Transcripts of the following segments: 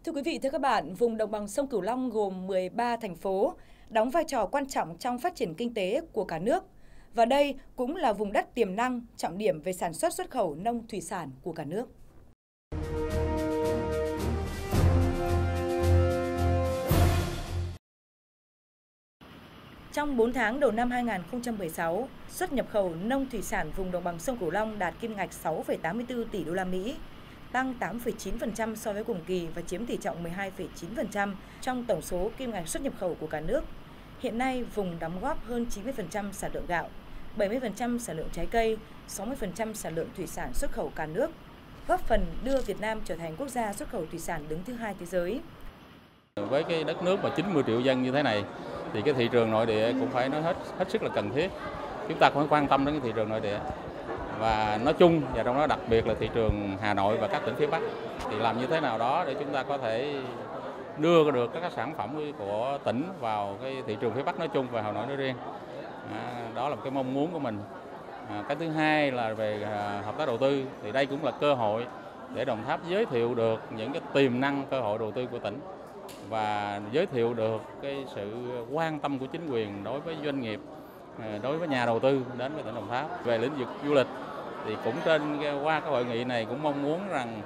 Thưa quý vị, thưa các bạn, vùng đồng bằng sông Cửu Long gồm 13 thành phố, đóng vai trò quan trọng trong phát triển kinh tế của cả nước. Và đây cũng là vùng đất tiềm năng, trọng điểm về sản xuất xuất khẩu nông thủy sản của cả nước. Trong 4 tháng đầu năm 2016, xuất nhập khẩu nông thủy sản vùng đồng bằng sông Cửu Long đạt kim ngạch 6,84 tỷ đô la Mỹ, tăng 8,9% so với cùng kỳ và chiếm tỷ trọng 12,9% trong tổng số kim ngạch xuất nhập khẩu của cả nước. Hiện nay, vùng đóng góp hơn 90% sản lượng gạo, 70% sản lượng trái cây, 60% sản lượng thủy sản xuất khẩu cả nước, góp phần đưa Việt Nam trở thành quốc gia xuất khẩu thủy sản đứng thứ 2 thế giới. Với cái đất nước mà 90 triệu dân như thế này, thì cái thị trường nội địa cũng phải nói hết sức là cần thiết. Chúng ta cũng phải quan tâm đến cái thị trường nội địa. Và nói chung và trong đó đặc biệt là thị trường Hà Nội và các tỉnh phía Bắc, thì làm như thế nào đó để chúng ta có thể đưa được các sản phẩm của tỉnh vào cái thị trường phía Bắc nói chung và Hà Nội nói riêng. Đó là một cái mong muốn của mình. Cái thứ hai là về hợp tác đầu tư, thì đây cũng là cơ hội để Đồng Tháp giới thiệu được những cái tiềm năng cơ hội đầu tư của tỉnh và giới thiệu được cái sự quan tâm của chính quyền đối với doanh nghiệp, đối với nhà đầu tư đến với tỉnh Đồng Tháp. Về lĩnh vực du lịch thì cũng qua cái hội nghị này cũng mong muốn rằng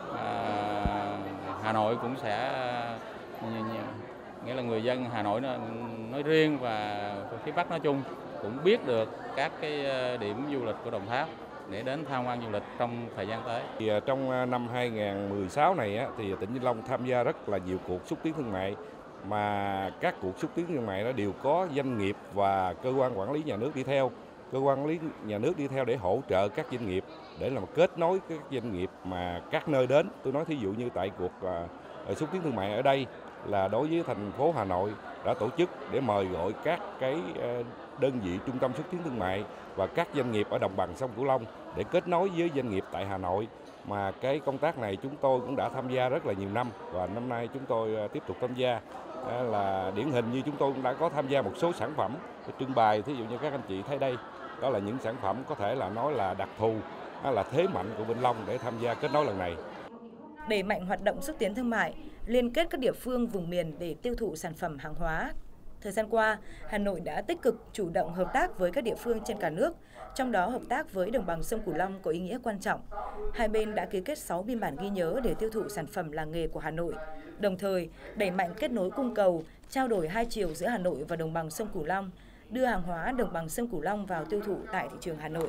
Hà Nội cũng sẽ, nghĩa là người dân Hà Nội nói riêng và phía Bắc nói chung cũng biết được các cái điểm du lịch của Đồng Tháp để đến tham quan du lịch trong thời gian tới. Thì trong năm 2016 này thì tỉnh Vĩnh Long tham gia rất là nhiều cuộc xúc tiến thương mại, mà các cuộc xúc tiến thương mại đó đều có doanh nghiệp và cơ quan quản lý nhà nước đi theo. Cơ quan quản lý nhà nước đi theo để hỗ trợ các doanh nghiệp, để làm kết nối các doanh nghiệp mà các nơi đến. Tôi nói thí dụ như tại cuộc xúc tiến thương mại ở đây là đối với thành phố Hà Nội đã tổ chức để mời gọi các cái đơn vị trung tâm xúc tiến thương mại và các doanh nghiệp ở đồng bằng sông Cửu Long để kết nối với doanh nghiệp tại Hà Nội. Mà cái công tác này chúng tôi cũng đã tham gia rất là nhiều năm và năm nay chúng tôi tiếp tục tham gia. Là điển hình như chúng tôi cũng đã có tham gia một số sản phẩm trưng bày, thí dụ như các anh chị thấy đây, đó là những sản phẩm có thể là nói là đặc thù, là thế mạnh của Vĩnh Long để tham gia kết nối lần này. Đẩy mạnh hoạt động xúc tiến thương mại, liên kết các địa phương vùng miền để tiêu thụ sản phẩm hàng hóa. Thời gian qua, Hà Nội đã tích cực chủ động hợp tác với các địa phương trên cả nước, trong đó hợp tác với đồng bằng sông Cửu Long có ý nghĩa quan trọng. Hai bên đã ký kết 6 biên bản ghi nhớ để tiêu thụ sản phẩm làng nghề của Hà Nội, đồng thời đẩy mạnh kết nối cung cầu, trao đổi hai chiều giữa Hà Nội và đồng bằng sông Cửu Long, đưa hàng hóa đồng bằng sông Cửu Long vào tiêu thụ tại thị trường Hà Nội.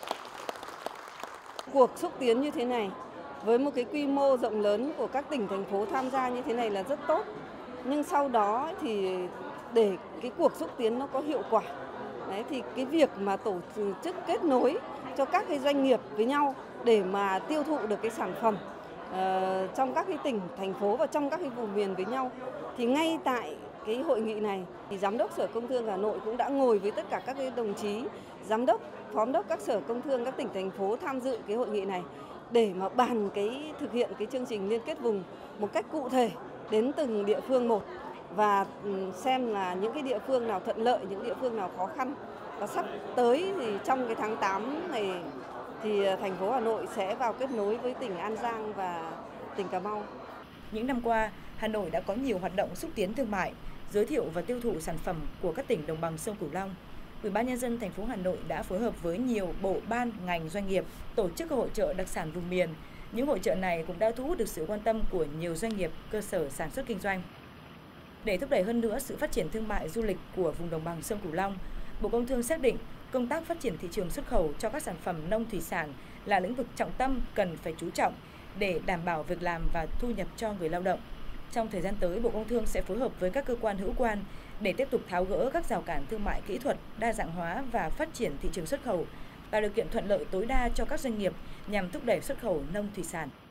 Cuộc xúc tiến như thế này, với một cái quy mô rộng lớn của các tỉnh, thành phố tham gia như thế này là rất tốt. Nhưng sau đó thì để cái cuộc xúc tiến nó có hiệu quả, đấy, thì cái việc mà tổ chức kết nối cho các cái doanh nghiệp với nhau để mà tiêu thụ được cái sản phẩm trong các cái tỉnh, thành phố và trong các cái vùng miền với nhau, thì ngay tại cái hội nghị này thì Giám đốc Sở Công Thương Hà Nội cũng đã ngồi với tất cả các cái đồng chí giám đốc, phó giám đốc các sở công thương các tỉnh, thành phố tham dự cái hội nghị này để mà bàn cái thực hiện cái chương trình liên kết vùng một cách cụ thể đến từng địa phương một, và xem là những cái địa phương nào thuận lợi, những địa phương nào khó khăn. Và sắp tới thì trong cái tháng 8 này thì thành phố Hà Nội sẽ vào kết nối với tỉnh An Giang và tỉnh Cà Mau. Những năm qua, Hà Nội đã có nhiều hoạt động xúc tiến thương mại, giới thiệu và tiêu thụ sản phẩm của các tỉnh đồng bằng sông Cửu Long. Ủy ban nhân dân thành phố Hà Nội đã phối hợp với nhiều bộ ban, ngành, doanh nghiệp tổ chức các hội chợ đặc sản vùng miền. Những hội chợ này cũng đã thu hút được sự quan tâm của nhiều doanh nghiệp, cơ sở sản xuất kinh doanh. Để thúc đẩy hơn nữa sự phát triển thương mại du lịch của vùng đồng bằng sông Cửu Long, Bộ Công Thương xác định công tác phát triển thị trường xuất khẩu cho các sản phẩm nông thủy sản là lĩnh vực trọng tâm cần phải chú trọng để đảm bảo việc làm và thu nhập cho người lao động. Trong thời gian tới, Bộ Công Thương sẽ phối hợp với các cơ quan hữu quan để tiếp tục tháo gỡ các rào cản thương mại kỹ thuật, đa dạng hóa và phát triển thị trường xuất khẩu, tạo điều kiện thuận lợi tối đa cho các doanh nghiệp nhằm thúc đẩy xuất khẩu nông thủy sản.